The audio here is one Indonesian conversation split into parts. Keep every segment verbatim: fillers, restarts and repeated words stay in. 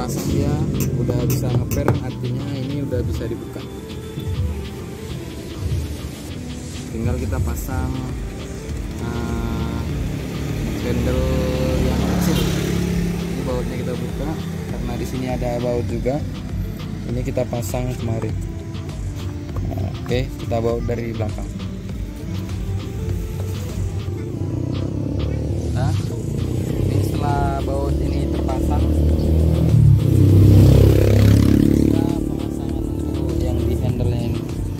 terpasang, dia udah bisa ngeper, artinya ini udah bisa dibuka. Tinggal kita pasang uh, handle yang kecil. Ini bautnya kita buka karena di sini ada baut juga. Ini kita pasang kemari. Nah, oke, kita baut dari belakang. Nah, ini setelah baut ini terpasang, kita pemasangan untuk yang di handle ini.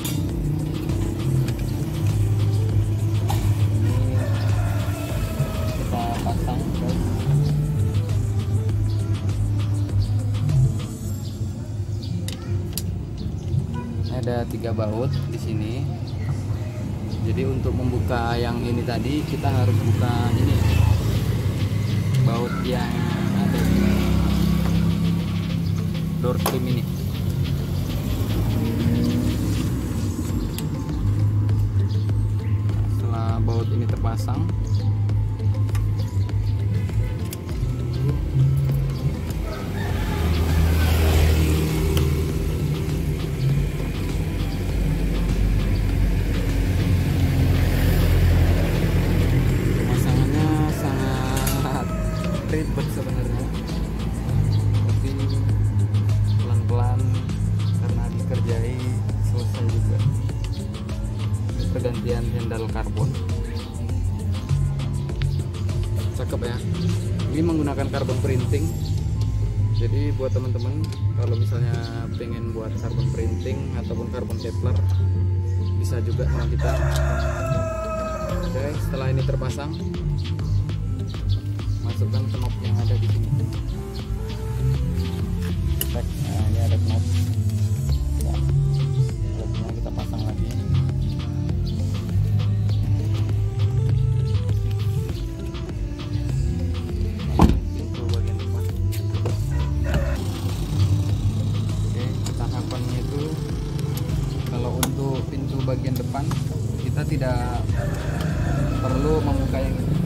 Pasang guys. Ini ada tiga baut di sini. Jadi untuk membuka yang ini tadi kita harus buka ini baut yang ada di door trim ini. Setelah baut ini terpasang, ribet sebenarnya, tapi pelan-pelan karena dikerjai selesai juga. Pergantian handle karbon, cakep ya. Ini menggunakan karbon printing. Jadi buat teman-teman kalau misalnya pengen buat karbon printing ataupun karbon stapler, bisa juga sama kita. Oke, setelah ini terpasang, masukkan knop yang ada di sini. Nah, ini ada knop. Ya, knopnya kita pasang lagi. Pintu bagian depan. Oke, ketahapannya itu kalau untuk pintu bagian depan kita tidak perlu membuka yang ini.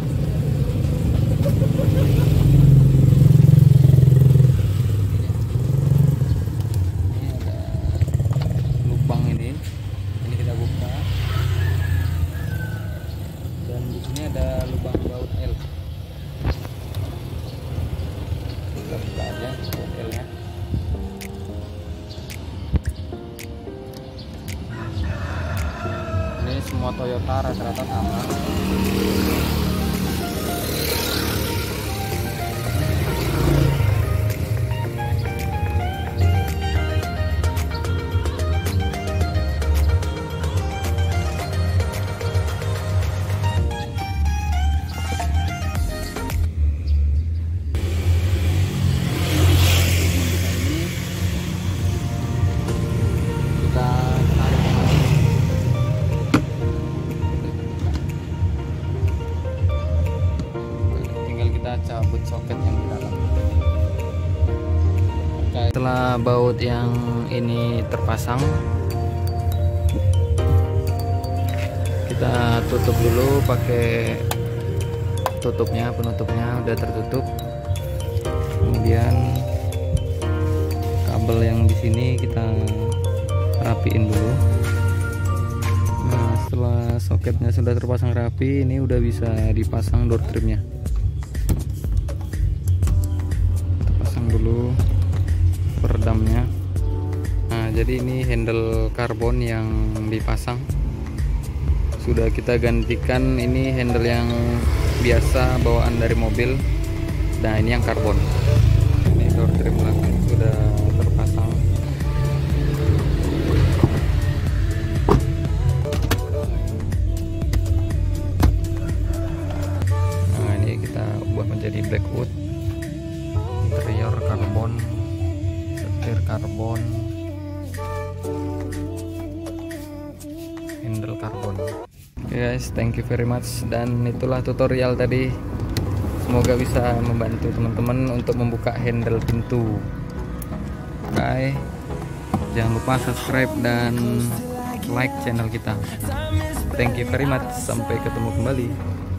Ini ada lubang ini, ini kita buka, dan di sini ada lubang baut L. Kita buka aja baut L nya. Ini semua Toyota rata-rata sama. Cabut soket yang di dalam. Oke, setelah baut yang ini terpasang, kita tutup dulu pakai tutupnya, penutupnya udah tertutup. Kemudian kabel yang di sini kita rapiin dulu. Nah, setelah soketnya sudah terpasang rapi, ini udah bisa dipasang door trimnya. Dulu peredamnya. Nah, jadi ini handle karbon yang dipasang sudah kita gantikan. Ini handle yang biasa bawaan dari mobil. Nah, ini yang karbon. Ini door trim belakang sudah terpasang. Nah, ini kita ubah menjadi blackwood. Interior karbon, setir karbon, handle karbon. Oke guys, thank you very much. Dan itulah tutorial tadi. Semoga bisa membantu teman-teman untuk membuka handle pintu. Oke, jangan lupa subscribe dan like channel kita. Thank you very much. Sampai ketemu kembali.